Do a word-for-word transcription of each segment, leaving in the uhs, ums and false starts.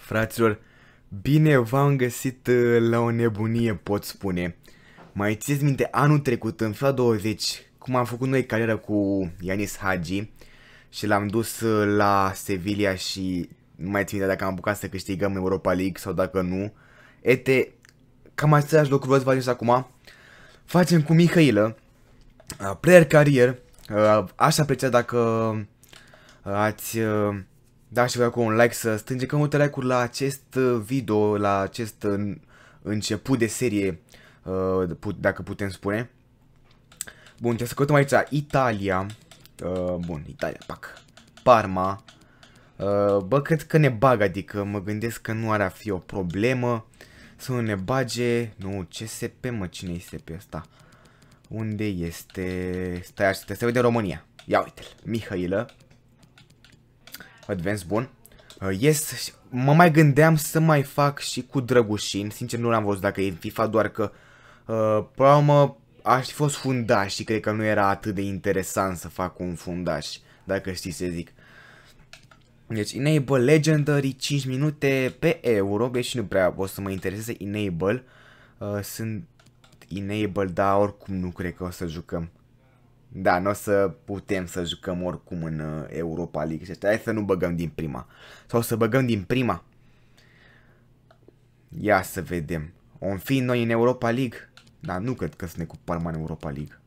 Fraților, bine v-am găsit uh, la o nebunie, pot spune. Mai țineți minte anul trecut, în FIFA douăzeci, cum am făcut noi carieră cu Ianis Hagi și l-am dus uh, la Sevilla și nu mai țin minte dacă am apucat să câștigăm Europa League sau dacă nu. Ete, cam același lucru vreau să facem și acum. Facem cu Mihailă, uh, player career. Uh, aș aprecia dacă uh, ați... Uh, Da, și vreau cu un like să strângem multe like-uri la acest video, la acest început de serie, dacă putem spune. Bun, trebuie să căutăm aici Italia. Bun, Italia, pac. Parma. Bă, cred că ne bagă, adică mă gândesc că nu ar a fi o problemă să nu ne bage. Nu, C S P, mă, cine e C S P ăsta? Unde este? Stai așa, trebuie să vedem România. Ia uite-l, Mihailă. Advance, bun. Uh, yes, mă mai gândeam să mai fac și cu Drăgușin. Sincer, nu l-am văzut dacă e în FIFA, doar că uh, până la urmă aș fi fost fundaș și cred că nu era atât de interesant să fac un fundaș, dacă știi să zic. Deci, Enable Legendary, cinci minute pe euro, deși nu prea o să mă intereseze Enable. Uh, sunt Enable, dar oricum nu cred că o să jucăm. Da, nu o să putem să jucăm oricum în uh, Europa League. Hai să nu băgăm din prima. Sau să băgăm din prima. Ia să vedem. Om fi noi în Europa League? Da, nu cred că să ne cu Parma în Europa League.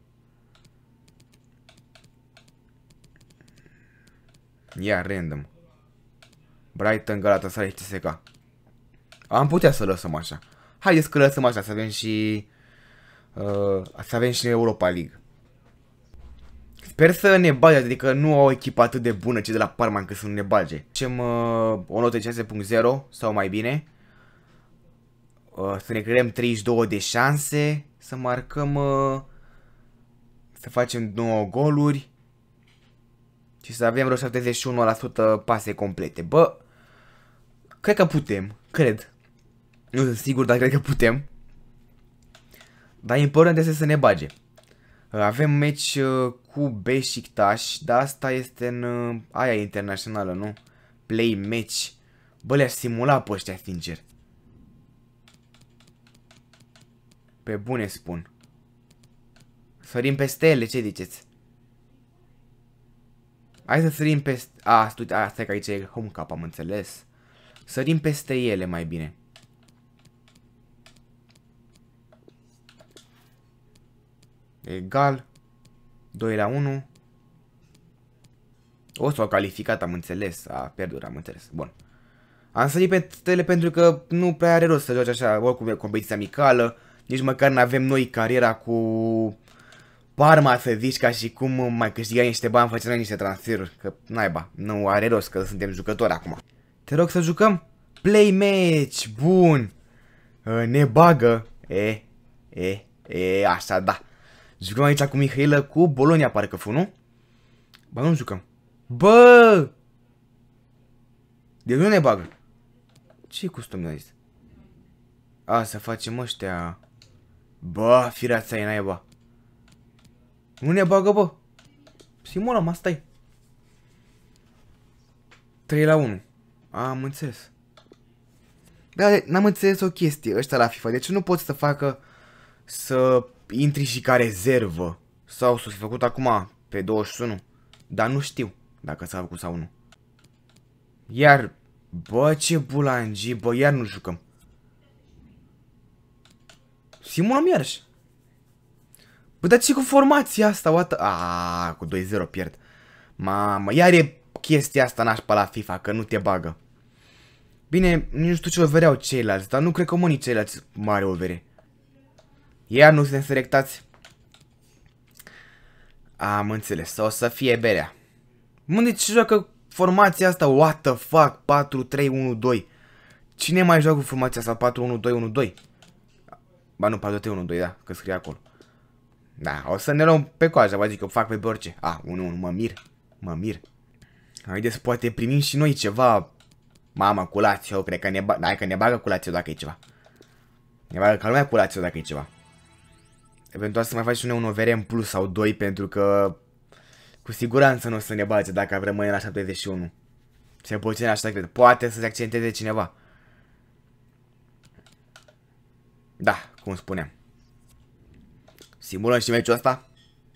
Ia, random. Brighton, Galatasaray, C S K A. Am putea să lăsăm așa. Haideți că lăsăm așa, să avem și... Uh, să avem și Europa League. Sper să ne bage, adică nu au o echipă atât de bună cei de la Parma încât să nu ne bage. Facem uh, o notă șase punct zero sau mai bine. Uh, să ne creăm treizeci și două de șanse. Să marcăm... Uh, să facem nouă goluri. Și să avem vreo șaptezeci și unu la sută pase complete. Bă, cred că putem. Cred. Nu sunt sigur, dar cred că putem. Dar important este să ne bage. Avem meci uh, cu Beşiktaş, dar asta este în uh, aia internațională, nu? Play match. Bă, le-aș simula pe ăștia, sincer. Pe bune spun. Sărim peste ele, ce ziceți? Hai să sărim peste... A, stai, a, stai că aici e home cap, am înțeles. Sărim peste ele mai bine. Egal. doi la unu. O, s-au calificat, am înțeles. A, pierdut, am înțeles. Bun. Am sărit pe tele pentru că nu prea are rost să joci așa, oricum e competiția amicală. Nici măcar nu avem noi cariera cu Parma, să zici, ca și cum mai câștigai niște bani, făceam niște transferuri. Că naiba, nu are rost, că suntem jucători acum. Te rog să jucăm? Play match, bun. Ne bagă. E, e, e, așa, da. Jucăm aici cu Mihailă, cu Bologna, parcă fu, nu? Bă, nu jucăm. Bă! De nu ne bagă. Ce-i custom de zis? A, să facem ăștia. Bă, fireața e naiba. Nu ne bagă, bă. Simona, mă, stai. trei la unu. A, am înțeles. Da, n-am înțeles o chestie ăștia la FIFA. Deci nu pot să facă să intri și ca rezervă. Sau să fi făcut acum pe douăzeci și unu. Dar nu știu dacă s-a făcut sau nu. Iar, bă, ce bulangi, bă, iar nu jucăm. Simulăm iarăși. Bă, dar ce cu formația asta, what the... Aaaa, cu doi zero pierd. Mamă, iar e chestia asta nașpa la FIFA, că nu te bagă. Bine, nu știu ce overeau ceilalți, dar nu cred că mă nici ceilalți mare overe. Iar nu suntem selectați. Am înțeles, o să fie berea. Unde ce joacă formația asta? What the fuck? patru trei unu doi. Cine mai joacă cu formația asta? patru unu doi unu doi. Ba nu, patru trei unu doi, da, că scrie acolo. Da, o să ne luăm pe coajă, vă zic că fac pe orice. A, unu unu, mă mir. Mă mir. Haideți, poate primim și noi ceva. Mama, cu Lazio, cred că ne bagă. Hai că ne bagă cu Lazio dacă e ceva. Ne bagă ca lumea cu Lazio dacă e ceva. Eventual să mai faci un O V R în plus sau doi, pentru că cu siguranță nu o să ne bage dacă rămâne la șaptezeci și unu. Se puțin așa cred. Poate să se accenteze cineva. Da, cum spuneam. Simulăm și meciul ăsta.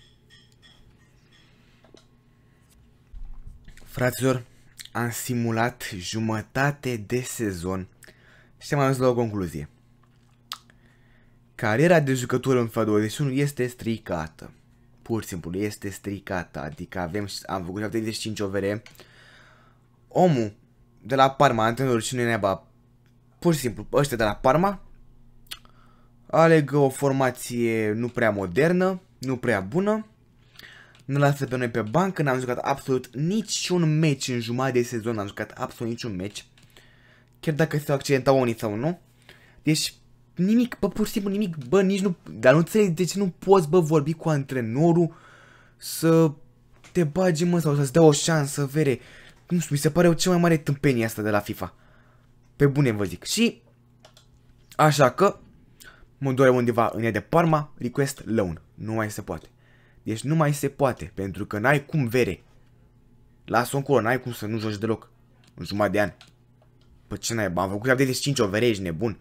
Fraților, am simulat jumătate de sezon și am ajuns la o concluzie. Cariera de jucător în FIFA douăzeci și unu este stricată. Pur și simplu, este stricată. Adică avem, am făcut șaptezeci și cinci overe. Omul de la Parma, antrenorul și nu neba, pur și simplu, ăștia de la Parma aleg o formație nu prea modernă, nu prea bună. Nu lasă pe noi pe bancă, n-am jucat absolut niciun meci în jumătate de sezon, n-am jucat absolut niciun meci. Chiar dacă se accidentau unii sau nu. Deci, nimic, bă, pur și simplu nimic, bă, nici nu, dar nu înțeleg de ce nu poți, bă, vorbi cu antrenorul să te bagi, mă, sau să-ți dea o șansă, vere. Nu știu, mi se pare o cea mai mare tâmpenie asta de la FIFA. Pe bune vă zic. Și, așa că, mă doare undeva în ea de Parma, request loan. Nu mai se poate. Deci nu mai se poate, pentru că n-ai cum, vere. Lasă-o încolo, n-ai cum să nu joci deloc. În jumătate de ani. Păi ce n-ai, am făcut șaptezeci și cinci overe, ești nebun.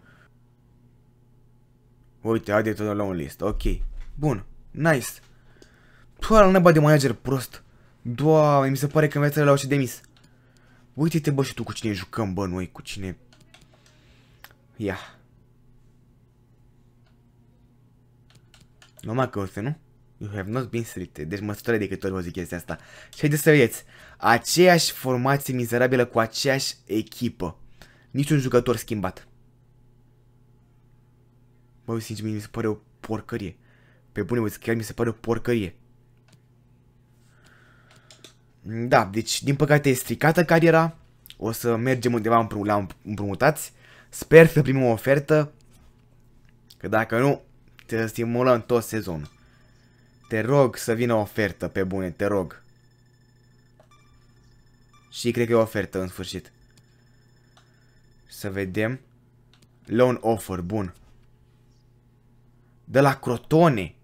Uite, haide tot la un list, ok. Bun, nice. Doar la neba de manager prost. Doamne, mi se pare că învețele l-au și demis. Uite-te, bă, și tu cu cine jucăm, bă, noi, cu cine... Ia. Numai că ăsta, nu? You have not been selected. Deci mă stăre de câte ori vă zic chestia asta. Și haideți să vedeți. Aceeași formație mizerabilă cu aceeași echipă. Niciun jucător schimbat. Bă, sincer, mi se pare o porcărie. Pe bune, uite, chiar mi se pare o porcărie. Da, deci, din păcate, e stricată cariera. O să mergem undeva la împrumutați. Sper să primim o ofertă. Că dacă nu, te stimulăm tot sezonul. Te rog să vină o ofertă, pe bune, te rog. Și cred că e o ofertă, în sfârșit. Să vedem. Loan offer, bun. De la Crotone.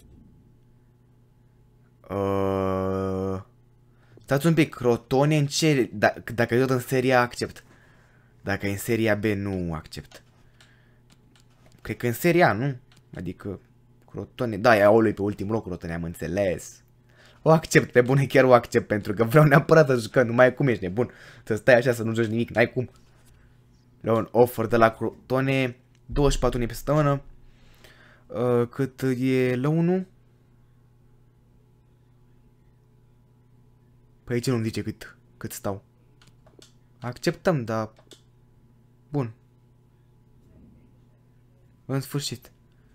Uh... Stați un pic, Crotone în ce... D dacă e tot în seria A, accept. Dacă e în seria B, nu accept. Cred că în seria A, nu? Adică... Crotone, da, ia lui pe ultimul loc, Crotone, am înțeles. O accept, pe bune, chiar o accept, pentru că vreau neapărat să jucăm, nu mai cum ești nebun. Să stai așa, să nu joci nimic, n-ai cum. La un offer de la Crotone, douăzeci și patru luni pe săptămână. Uh, cât e la unu? Păi aici nu-mi zice cât, cât stau. Acceptăm, dar... Bun. În sfârșit.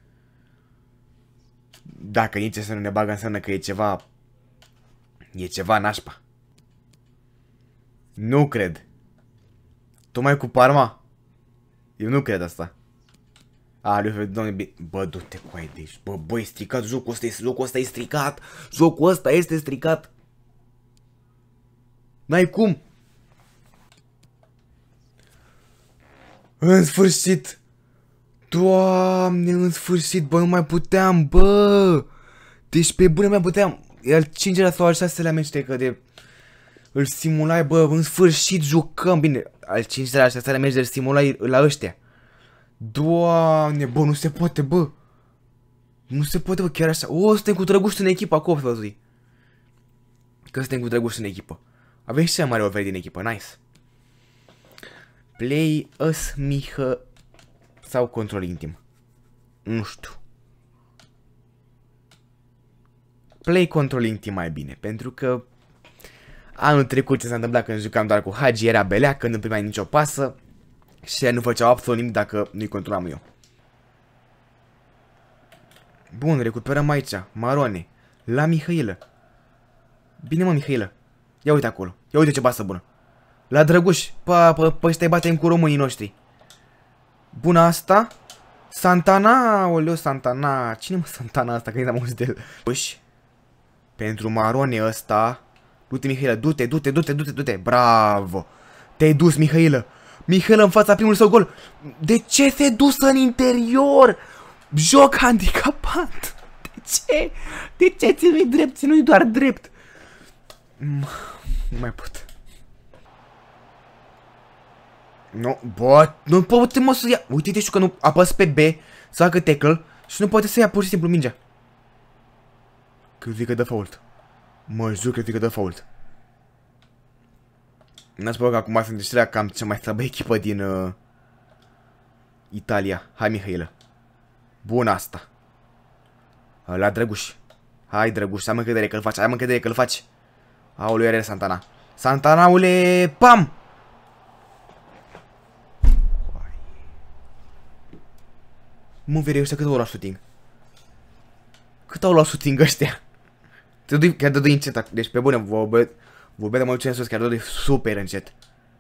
Dacă nici să nu ne bagă, înseamnă că e ceva... E ceva nașpa. Nu cred. Tocmai cu Parma? Eu nu cred asta. A, lui, doamne, bă, du-te cu aia de aici. Bă, bă, e stricat, jocul ăsta, jocul ăsta e stricat. Jocul ăsta este stricat. N-ai cum. În sfârșit. Doamne, în sfârșit, bă, nu mai puteam, bă. Deci pe bune mai puteam. E al cincelea sau al șaselea meci de... Îl simulai, bă, în sfârșit jucăm. Bine, al cincelea, al șaselea meci de simulai la ăștia. Doamne, bă, nu se poate, bă. Nu se poate, bă, chiar așa. O, suntem cu Drăguș în echipă, acolo, să vă că suntem cu Drăguș în echipă. Avem și cea mare oferi din echipă, nice. Play us, Mihă. Sau control intim. Nu știu. Play control intim mai bine, pentru că anul trecut ce s-a întâmplat când jucam doar cu Hagi era belea, când nu primeai nicio pasă și nu făceau absolut nimic dacă nu-i controlam eu. Bun, recuperăm aici, Marone, la Mihailă. Bine, mă, Mihailă. Ia uite acolo, ia uite ce pasă bună. La Drăguș, pa, pa, pa, ăștia batem cu românii noștri. Bună asta. Santana, oleu, Santana. Cine mă Santana asta, că nu am auzit de el. Uși. Pentru Marone ăsta. Du-te, Mihailă, du-te, du-te, du-te, du-te, du-te. Bravo. Te-ai dus, Mihailă. Mihailă în fața primului său gol. De ce se dusă în interior? Joc handicapat. De ce? De ce ți-nu-i drept? Ți-nu-i doar drept. Nu mai pot. Nu, bă, nu poate mă să ia. Uite-te și că nu apăs pe B, să facă tackle și nu poate să ia pur și simplu mingea. Cred că dă fault. Mă jur, cred că dă fault. N-ați spus că acum sunt deștrea cam cea mai slabă echipă din uh, Italia. Hai, Mihailă. Bun asta. La Drăguș. Hai, Drăguș, am încredere că-l faci, am încredere că-l faci. Aoleu, are Santana. Santanaule, pam! Mă, vere, ăștia cât au luat shooting? Cât au luat shooting ăștia? Te dui, chiar dă-dui încet, deci pe bune, vorbea de mă duce în sus, chiar dă-dui super încet.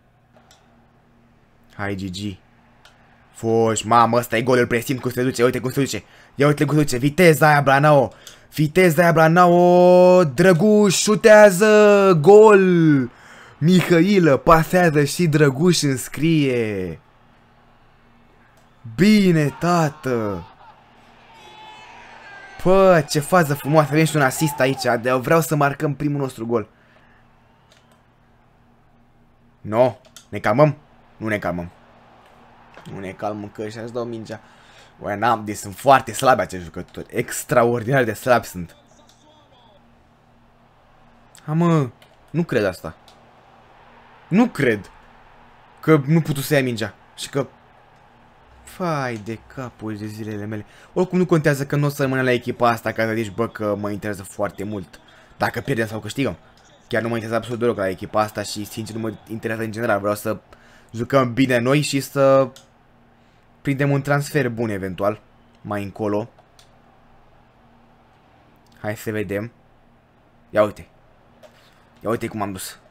Hai, G G. Foși, mamă, ăsta e gol, îl presimt cum se duce, uite cum se duce. Ia uite cum se duce, viteza aia, Branao. Viteza aia, Branao, Drăguș, șutează, gol. Mihailă, pasează și Drăguș înscrie. Bine, tată. Pă, ce fază frumoasă, avem și un asist aici, de vreau să marcăm primul nostru gol. No, ne calmăm? Nu ne calmăm. Nu ne calmăm că ăștia își dau mingea. Băi, n-am, deci sunt foarte slabi acești jucători. Extraordinar de slabi sunt. Ha, mă, nu cred asta. Nu cred că nu putu să ia mingea. Și că... Fai de capul de zilele mele. Oricum nu contează că nu o să rămână la echipa asta, ca să zici, bă, că mă interesează foarte mult dacă pierdem sau câștigăm. Chiar nu mă interesează absolut deloc la echipa asta și sincer nu mă interesează în general. Vreau să jucăm bine noi și să prindem un transfer bun eventual mai încolo. Hai să vedem. Ia uite. Ia uite cum am dus.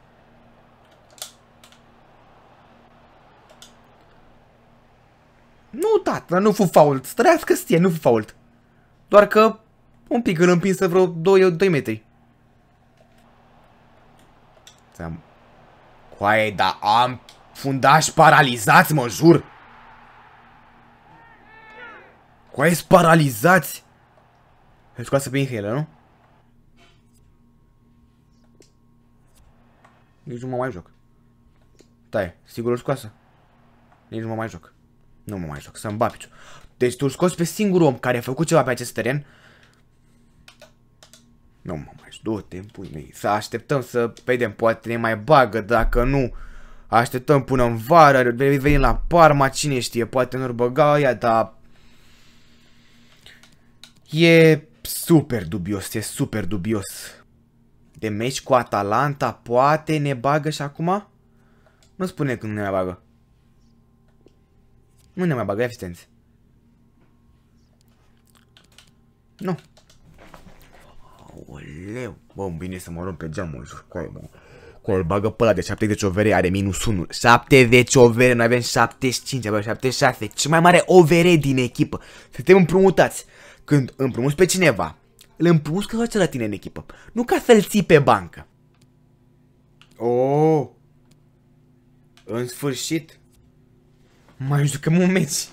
Nu, tată, nu fu fault. Străiască stie, nu fu fault. Doar că un pic îl împinsă vreo doi metri. Coaie, dar am fundași paralizați, mă jur. Coaie-s paralizați. Îl scoasă pe Mihailă, nu? Nici nu mă mai joc. Stai, sigur îl scoasă. Nici nu mă mai joc. Nu mă mai joc, să-mi bat piciu. Deci tu îl scoți pe singurul om care a făcut ceva pe acest teren. Nu mă mai joc, du-te în pui mei. Să așteptăm să vedem, poate ne mai bagă, dacă nu așteptăm până în vară, venim la Parma, cine știe, poate nu-l băga ea, dar... E super dubios, e super dubios. De meci cu Atalanta, poate ne bagă și acum? Nu spune că nu ne mai bagă. Nu ne mai bagă, eficienți. Nu. Aoleu. Bă, bine să mă luăm pe geamul. Cu îl bagă pe ăla de șaptezeci overe, are minus unu. șaptezeci overe, noi avem șaptezeci și cinci, avem șaptezeci și șase. Cel mai mare overe din echipă. Suntem împrumutați. Când împrumuți pe cineva, îl împrumuți că face la tine în echipă. Nu ca să-l ții pe bancă. Oh. În sfârșit. Mai jucăm un meci.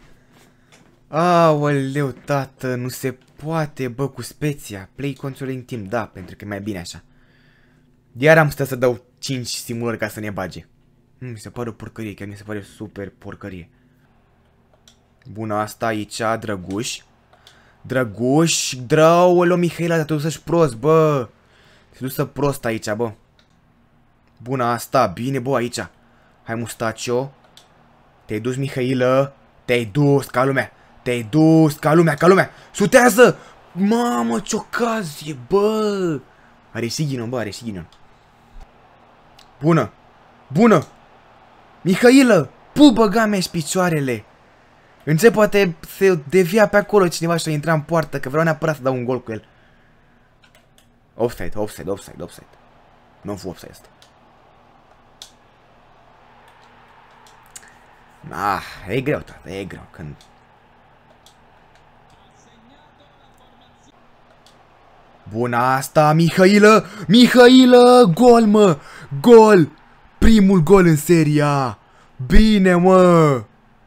Aoleu, tată, nu se poate, bă, cu Spezia. Play controlling team, da, pentru că e mai bine așa. Iar am stat să dau cinci simulări ca să ne bage. Mm, mi se pare o porcărie, chiar mi se pare super porcărie. Bună asta aici, Drăguș. Drăguș, drăuăleu, Mihaila, dar te duci prost, bă. Te duci prost aici, bă. Bună asta, bine, bă, aici. Hai, Mustacio. Te-ai dus, Mihailă. Te-ai dus ca lumea. Te-ai dus ca lumea, ca lumea. Șutează! Mamă, ce ocazie, bă. Are și ghinon, bă, are și ghinon. Bună. Bună. Mihailă, pu băga mea și picioarele. În ce poate se devia pe acolo cineva și a intra în poartă, că vreau neapărat să dau un gol cu el. Offside, offside, offside, offside. Nu fu offside asta. Ah, e greu, tata, e greu când... Bună asta, Mihailă! Mihailă! Gol, mă! Gol! Primul gol în seria! Bine, mă!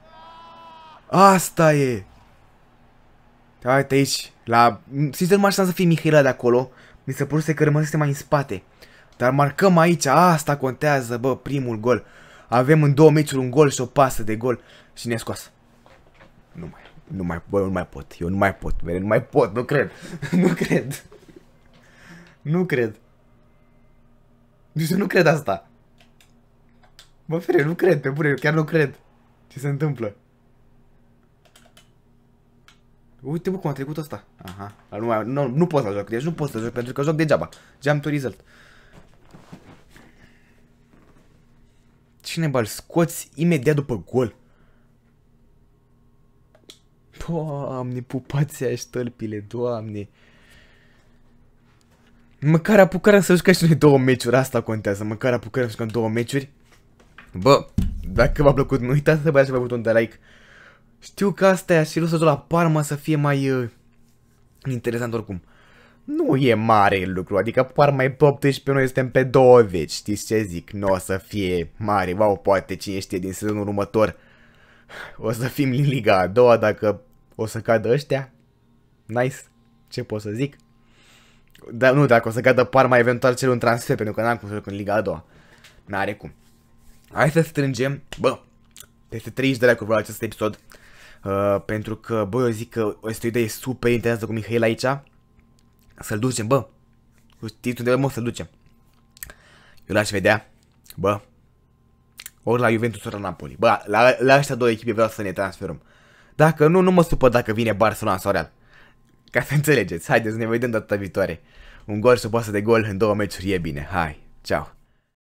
Asta e! Uite aici, la... Sincer, nu m-aș să fie Mihailă de acolo. Mi se păruse că rămăsese mai în spate. Dar marcăm aici, asta contează, bă, primul gol. Avem în două meciuri un gol și o pasă de gol și ne scoasă. Nu mai, nu mai, bă, nu mai pot, eu nu mai pot, bă, nu mai pot, nu cred, nu cred. Nu cred. Deci nu cred asta. Bă, frate, nu cred, pe bune, eu chiar nu cred. Ce se întâmplă? Uite, bă, cum a trecut ăsta. Aha. Nu, mai, nu, nu pot să joc, deci nu pot să joc, pentru că joc degeaba. Jump to result. Cine bal? Scoți imediat după gol. Doamne, pupați aia ștălpile, doamne. Măcar apucarea să jucăm și noi două meciuri, asta contează. Măcar apucarea să jucăm două meciuri. Bă, dacă v-a plăcut, nu uitați să băiați pe butonul de like. Știu că asta e așa, să joc la Parma să fie mai uh, interesant oricum. Nu e mare lucru, adică Parma e pe optsprezece, noi suntem pe douăzeci, știți ce zic? Nu o să fie mare, wow, poate cine știe din sezonul următor. O să fim în Liga a doua dacă o să cadă ăștia. Nice, ce pot să zic? Da, nu, dacă o să cadă Parma, eventual cer un transfer, pentru că n-am cum să joc în Liga a doua. N-are cum. Hai să strângem, bă, peste treizeci de like-uri la acest episod. Uh, pentru că, bă, eu zic că este o idee super interesantă cu Mihail aici. Să-l ducem, bă. Știți unde mă să-l ducem. Eu l-aș vedea, bă, ori la Juventus, ori la Napoli. Bă, la, la ăștia două echipe vreau să ne transferăm. Dacă nu, nu mă supăr dacă vine Barcelona sau Real. Ca să înțelegeți, haideți să ne vedem data viitoare. Un gol și o pasă de gol în două meciuri e bine. Hai, ceau.